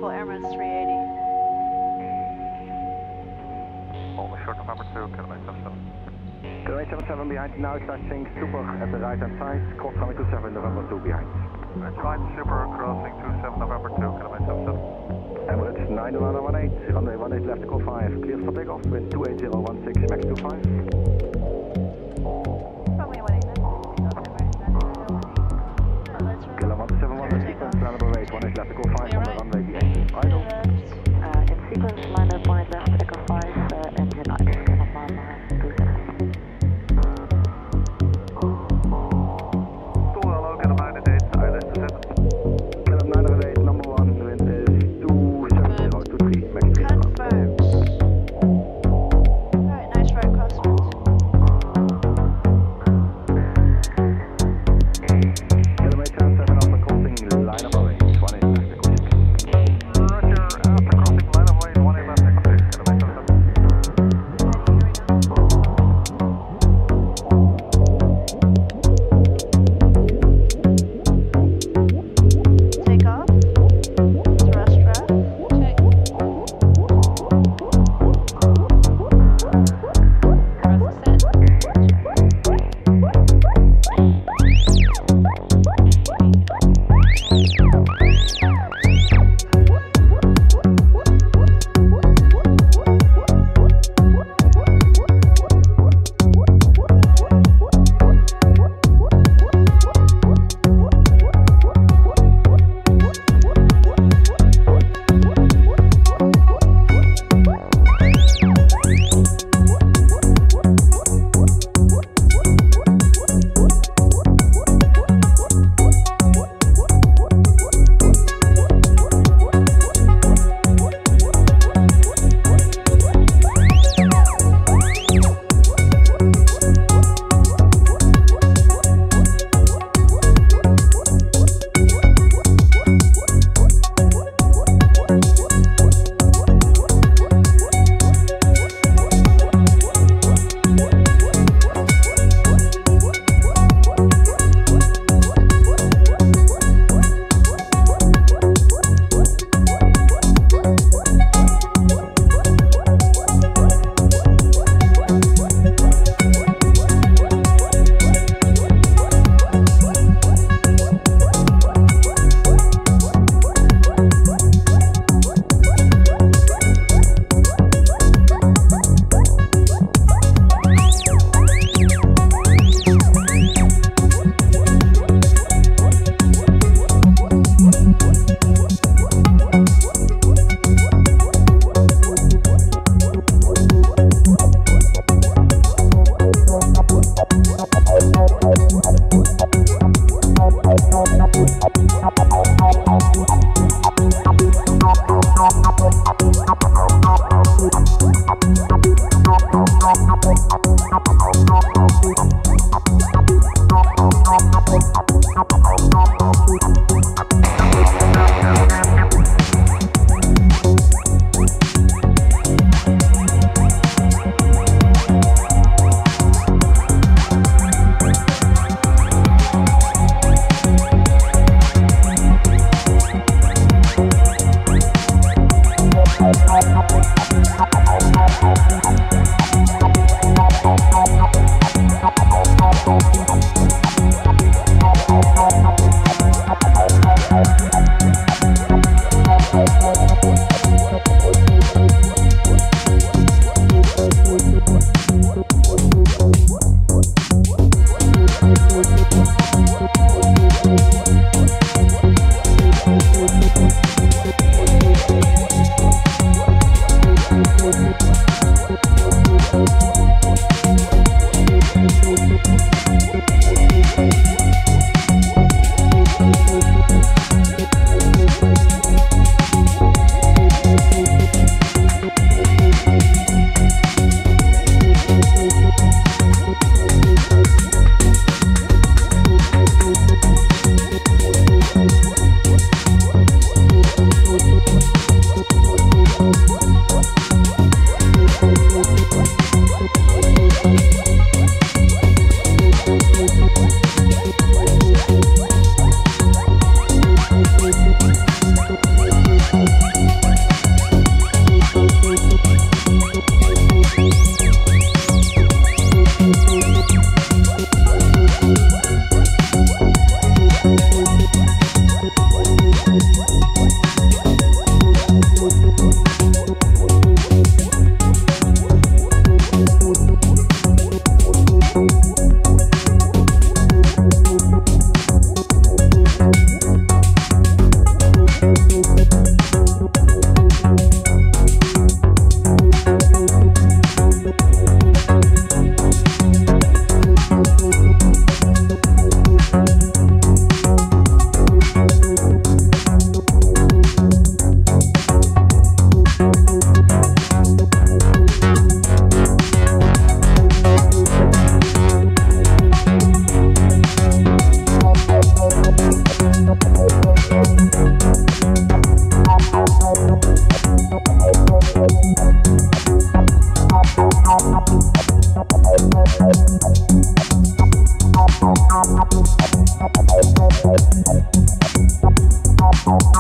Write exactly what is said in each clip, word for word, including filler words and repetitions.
Triple Airman's three eighty. Hold short November two, kilometer seven seven. Kilometer seven seven behind, now touching super at the right hand side, cross runway two seven, November two behind. That's fine, super crossing two seven, November two, kilometer seven seven. Emirates nine one one eight, runway one eight left, echo five, clear for takeoff, wind two eight zero one six, max two five. Runway one eight left, takeoff Emirates nine one one eight. Oh, that's right. Kilo one seven one, sequence, landable rate, one eight left, echo five, on the runway, the engine idle. Uh, in sequence, line up one eight left, echo five, uh, engine idle, turn off line nine, two seven.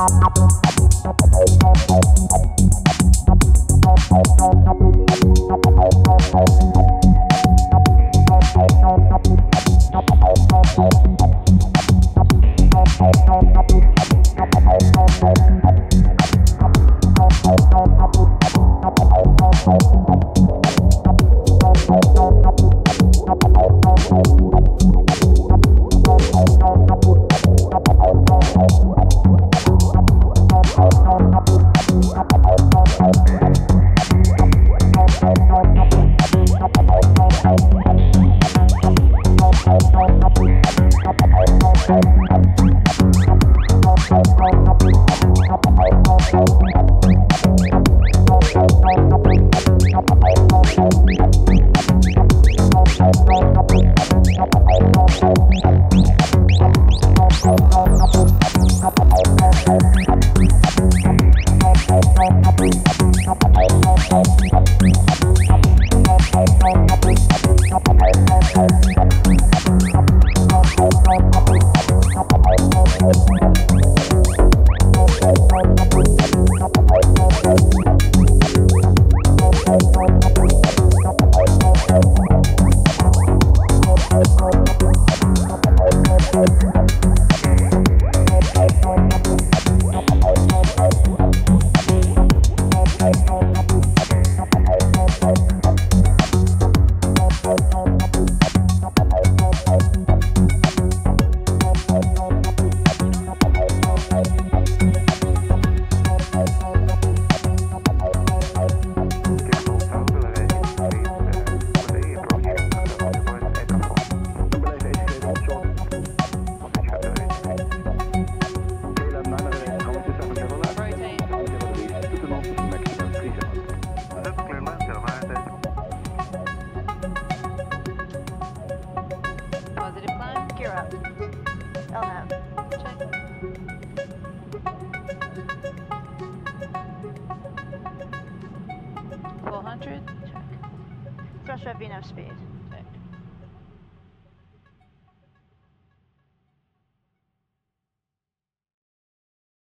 four hundred, check. Thrust rev, enough speed.